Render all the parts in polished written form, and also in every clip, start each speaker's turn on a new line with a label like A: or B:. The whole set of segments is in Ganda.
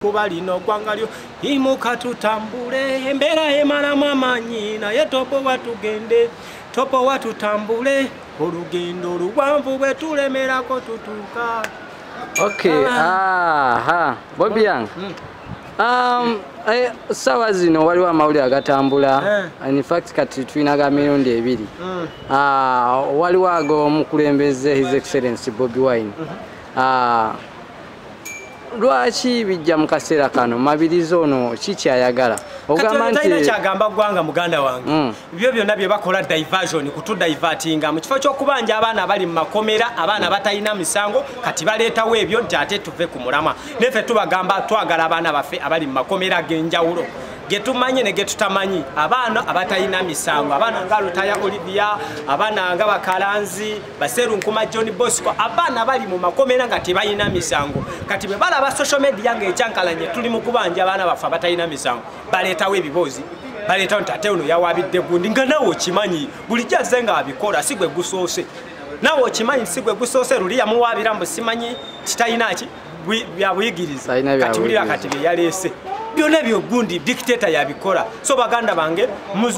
A: kuba lino gwangalyo imuka tutambule embera emalamu amanyi naye topo watugende topo watutambule olugendo luwanvu bwe tulemerako tutuuka.
B: Okay, Bobby Yang. Sawa zino waliwo amawulire agatambula. In fact kati tulina ga milioni 2. Waliwo ago omukulembeze His Excellency Bobi Wine. Lwaki bijja mu kaseera kano mabirizo ono kiki ayagala ogamba nti
A: kati kyagamba gwanga muganda wange byo byonna bye bakola diversion kutudivertinga mu kifo ky'okubanja abaana abali mu makomera abaana batalina misango kati baleetawo ebyo nti ate tuve ku mulama nefe tubagamba twagala abaana baffe abali mu makomera g'enjawulo getumanyi ne getutamanyi abaana abatalina misango abaana nga Lutaya Olivia abaana nga Bakalanzi Baseru Nkuma John Bosco abaana bali mu makomera nga tebalina misango kati be balaba social media nga ekyankalanye tuli mu kubanja abaana baffe abatalina misango baleetawo ebibozi baleetawo ntate ono yawabidde gundi nga nawe okimanyi buli jazze nga abikola sigwe gusoose nawe okimanyi sigwe gusoose luli yamuwaabira mbu simanyi kitayina ki byabuyigiriza kati bulira kati bye yaleese byonna byo gundi dictator yabikola so baganda bange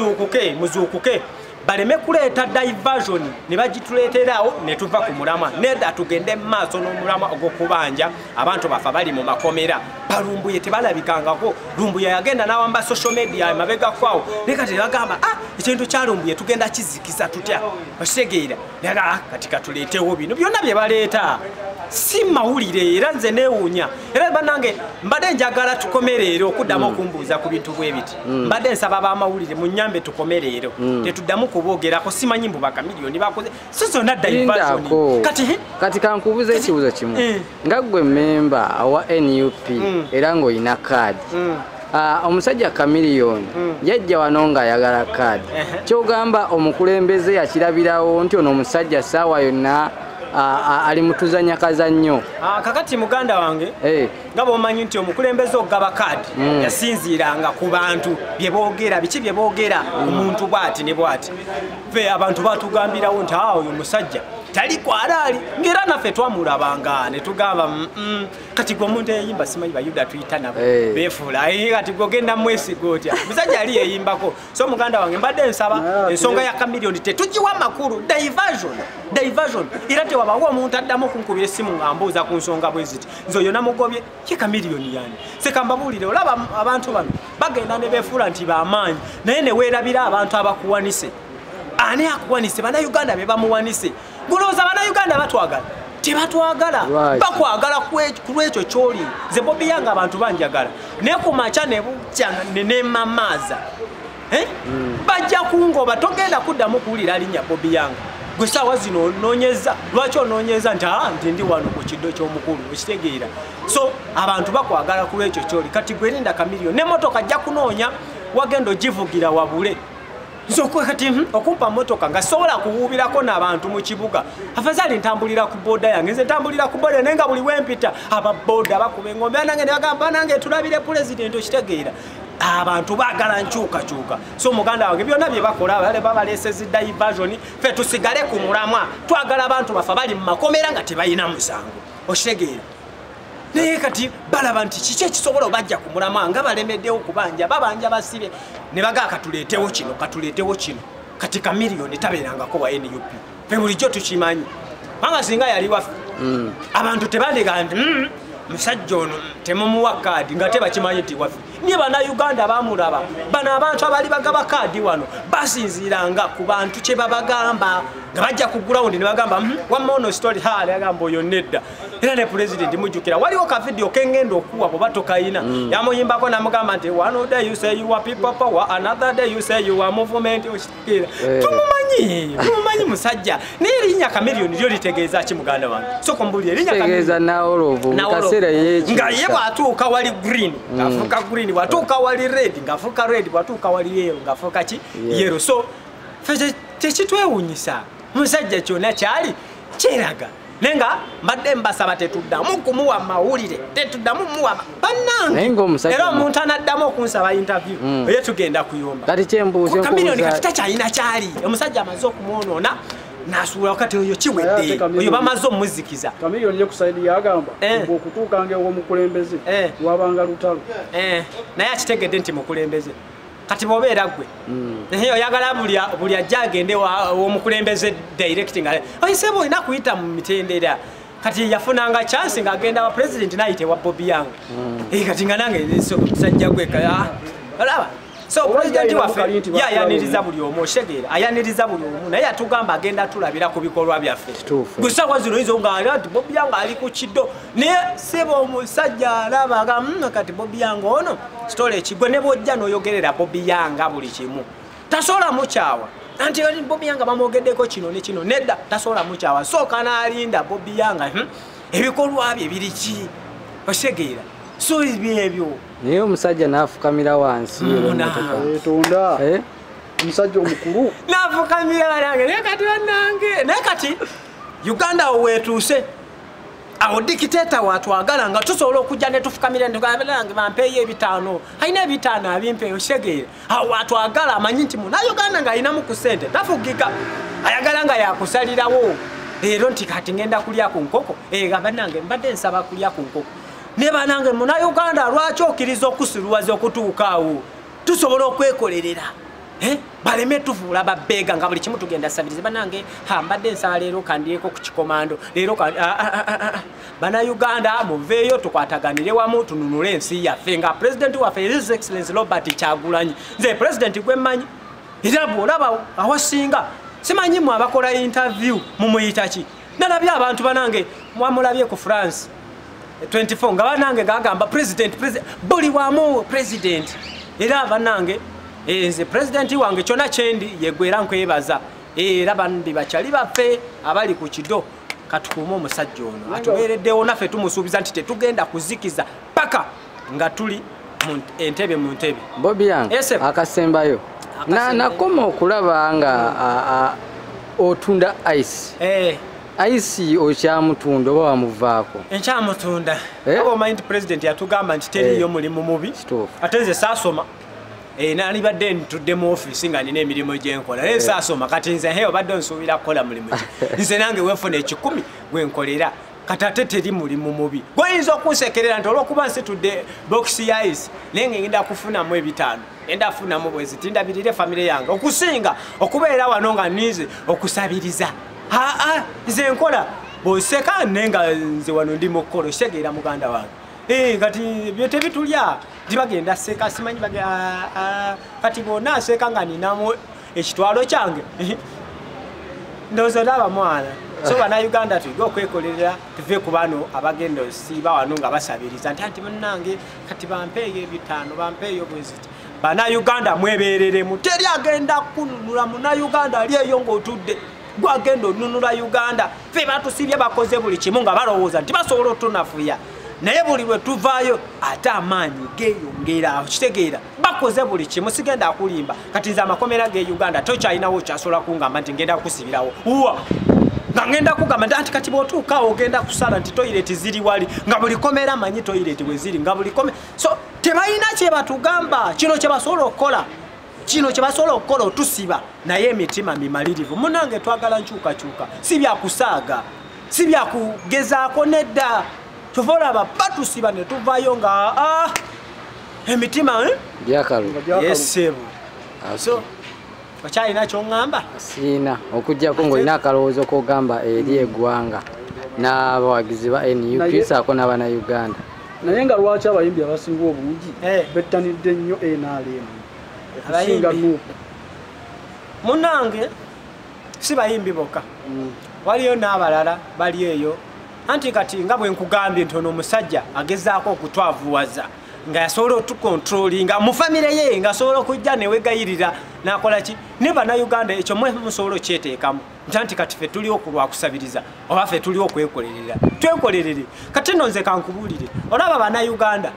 A: muzuukuke baleme kuleeta diversion ne bagituleeterawo ne tuva ku mulama nedda tugende maaso n'omulama ogw'okubanja abantu bafa bali mu makomera balumbuye tebalabikangako lumbuye yagenda n'awamba social media mabega kwawo ne kati bagamba ekintu kyalumbuye tugenda kizikiza tutya okitegeera naga kati katuleetewo bino byonna bye baleeta si mawulire era nze neewuunya era banange mbadde njagala tukomereero okuddamu okumbuuza ku bintu bwe biti mbadde nsaba b'amawulire mu nnyambe tukomereero tetuddamu kubogerako simanyi mbu bakamiliyoni bakoze so zonna diversion
B: kati kankubuuza ekibuuzo kimu nga ggwe memba wa NUP era ng'olina kaadi omusajja Kamiliyoni yajja wano ng'ayagala kaadi kyogamba omukulembeze yakirabirawo nti ono omusajja saawa yonna ali mutuzanya kazannyo
A: kakati muganda wange nga bw'omanyi nti omukulembeze ogaba kaadi yasinziiranga ku bantu bye boogera biki bye boogera omuntu bw'ati ne bw'ati fe abantu batugambirawo nti oyo musajja tali kwalaali ngera naffe twamulabanga ne tugamba kati gwe omuntu eyimba simanyi bayuda tuyita nabo beefuula kati gwogenda mwesiga otya musajja ali yeyimbako so muganda wange mbadde nsaba ensonga ya Kamiliyoni tetugiwa makulu diversion era tewabawo omuntu addamu okunkubira essimu ng'ambuuza ku nsonga bwe ziti nze oyo namugobye ye Kamiliyoni yani sekambabuulire olaba abantu bano bagenda ne beefuula nti bamaanyi naye ne weerabira abantu abakuwanise ani akuwanise bannayuganda be bamuwanise gulooza bannayuganda batwagala tebatwagala bakwagala ku lwekyo kyoli nze Bobi Yang abantu banjagala naye ku makya ne bukya ne mamaaza bajja kungoba togenda kuddamu kuwulira linnya Bobi Yang gwe saawa zino onoonyeza lwaki onoonyeza nti ndi wano ku kiddo ky'omukulu okitegeera so abantu bakwagala ku lwekyo kyoli kati gwerinda Kamiliyoni n'emmotoka ajja kunoonya wagenda ogivugira wabule nzokwe kati okumpa motoka nga sobola kuwubirako n'abantu mu kibuga afazali ntambulira ku boda yange nze ntambulira ku boda nenga buli wempita aba boda bakube ngombe nange ne bagamba nange tulabire president okitegeera abantu bagala nkyuka so muganda wange byonna bye bakola bale babalesezi diversion fe tusigale ku mulamwa twagala abantu bafa bali mu makomera nga tebayina musango okitegeera naye kati balaba nti kiki ekisobola obajja ku mulama nga balemeddewo kubanja babanja basibe ne bagaa katuleetewo kino kati Kamiliyoni tabeerangako wa NUP fe bulijjo tukimanyi anga singa yali waffe abantu tebandega nti musajja ono temumuwa kaadi nga tebakimanyi nti waffe niye bannayuganda bamulaba bano abantu abali bagaba kaadi wano basinziiranga ku bantu kye babagamba nga bajja ku gurawundi ne bagamba wamma ono story haali agamba oyo nedda era ne president mujjukira waliwo ka video kengenda okuwa bwe batokayina yamuyimbako namugamba nti one day you say you are people power another day you say you are movement okitegera tumumanyi musajja naye erinnya Kamiliyoni lyo litegeeza ki muganda wange soko mbuli erinnya
B: Kamiliyoni naolovu mukasera yeki
A: nga ye bwatuuka wali green ngafuka green bwatuuka wali red ngafuka red bwatuuka wali yellow ngafuka ki yellow so fe tekitwewunyisa musajja kyonna kyali kiraga nenga mbadde mbasaba tetuddamu kumuwa mawulire tetuddamu muwa bannange era omuntu anaddamu okunsaba interview ye tugenda kuyomba
B: kati kyembuuze
A: Kamiliyoni kati takyalina kyali omusajja amaze okumwonoona nasula wakati oyo kiwedde oyo bamaze omuzikiza
C: Chameleone kusaidia agamba okutuuka ngewo mukulembeze wabanga lutalo
A: naye akitegedde nti mukulembeze kati bobeera gwe oyagala buli ajja agende omukulembeze directing oyisebo olina kuyita mu mitendera kati yafunanga chance ng'agenda wa president nayite wa Bobby Yang kati nga nange musajja gwe alaba so president waffe yayaniriza buli omu oshegera ayaniriza buli omu naye atugamba agenda tulabira ku bikolwa byaffe gusa kwa zino izo nga ati Bobby Yang ali ku kiddo ne sebo omusajja alabaga kati Bobby Yang ono story ekigwe ne bojja n'oyogerera Bobby Yang buli kimu tasola mukyawa anti Bobby Yang bamogeddeko kino ne kino nedda tasola mukyawa so kana alinda Bobby Yang ebikolwa bye biriki oshegera so ebyo
B: niyo omusajja nafukamira wansi
C: tunda omusajja omukulu
A: nafukamira banange naye kati Uganda wetuuse awo dictator watwagala nga tusobola okujja ne tufukamira nange bampeeyo ebitaano ayina ebitaano abimpe oshegere awo watwagala amanyi nti muna Uganda nga ayinamu ku ssente tafugika ayagala nga yakusalirawo leero nti kati ngenda kulya ku nkoko banange mbadde nsaba kulya ku nkoko ne banange muna Uganda lwaki okkiriza okusiruwaza okutuuka awo tusobola okwekolerera baleme tufuula babbeega nga buli kimu tugenda sabiriza banange mbadde nsaba leero kandyeko ku kikomando leero bana Uganda muveeyo tukwataganire wamu tununule ensi yaffe nga president waffe His Excellency Robert Kyagulanyi nze president gwe mmanyi era bw'olaba awasinga simanyi mu abakola interview mumuyita ki nalabye abantu banange mwamulabye ku France 24 nga banange gagamba president buli wamu president era banange nze president wange kyona kyendi yegwera nkwebaza era bandi bakyali baffe abali ku kido katukuuma omusajja ono atubeereddewo naffe tumusuubiza nti tetugenda kuzikiza paka nga tuli entebe mu ntebe
B: Bobby Yang akasembayo nakoma okulaba nga otunda ice ice okyamutunda oba wamuvaako
A: enkyamutunda aba omanyi president yatugamba nti teriyo mulimu mubi ate nze saasoma nali badde ntudde mu office nga nina emirimu gyenkola naye saasoma kati nze heyo badde nsuubira kukola mulimu nze nange weefuna 10 gwenkolera kati ate teri mulimu mubi gweyinza okunsekerera nti olwokuba nsitudde box ya ice naye ngenda kufunamu 5 enda funamu bwezi tindabirire famire yange okusinga okubeera wano nga nize okusabiriza nze nkola bwoseka nenga nze wano ndi mu kkolo segeera muganda wange kati byete bitulya dibagenda seka simanyi kati bona seka nga ninamu ekitwalo kyange ndozo laba mwana so bana Uganda tuiga okwekolerera tuve ku bano abagenda osiba wano nga basabiriza nti munnange kati bampeeyo 5 bampeeyo bweziti bana Uganda mweberere muteri agenda kununula muna Uganda aliyeyo ng'otudde gwagenda onunula Uganda fe batusibye bakoze buli kimu nga balowooza nti basobola otunafuya naye buli lwe tuvaayo ate amaanyi geeyongera okitegeera bakoze buli kimu sigenda akulimba kati nze amakomera ge Uganda tokyalinawo kyasobola kungamba nti ngenda kusibirawo nga ngenda kugamba nti kati bw'otuukaawo ogenda kusala nti toyireti ziri wali nga buli komera amanyi toyireti bwe ziri nga buli komera so tebalina kye batugamba kino kye basobola okukola otusiba naye emitima mimalirivu munange twagala nkyukakyuka si byakusaaga si byakugezaako nedda tuvolaba batusiba ne tuvaayo nga emitima yesebu so okyalina kyoŋŋamba
B: siina okugjako ng'olina akalowoozo k'ogamba eri eggwanga n'abawagizi ba NUP saako n'abannayuganda
C: naye nga lwaki abayimbi abasinga obungi bettanidde nnyo NRM okusinga NUP
A: munange si bayimbi bokka waliyo n'abalala bali eyo anti kati nga bwe nkugambye nti ono omusajja agezaako okutwavuwaza nga yasobola otukontrolinga mu famire ye nga asobola okujja newegayirira nakola ki ne bannayuganda ekyo musobola okyeteekamu nti kati ffe tuli okulwa kusabiriza oba ffe tuli okwekolerera twekolerere kati nno nze kankubuulire olaba bannayuganda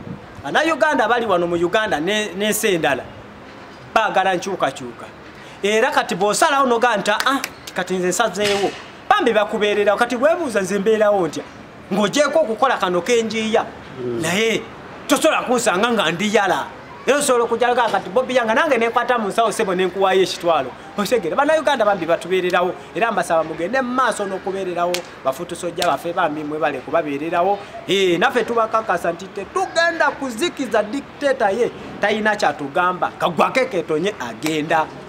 A: bali wano mu Uganda n'ensi endala baagala nkyukakyuka era kati bw'osalawo noga nti kati nze nsazeewo bambi bakubeerera kati weebuuza nze mbeerawo ntya ng'ogyeko okukola kano kenjiya naye tosobola kunsanga nga ndiyala Yo solo kujalaga kati Bobby yanga nange nekwata mu nsawo sebo nenkuwayo ekitwalo. Osegere bana Uganda bambi batubeererawo era mbasaba mugende maaso n'okubeererawo bafutusojja bafe bambi mwe bale kubabeererawo. Naffe tubakakasa nti tugenda kuzikiza dictator ye tayina kyatugamba kagwake ketonye agenda.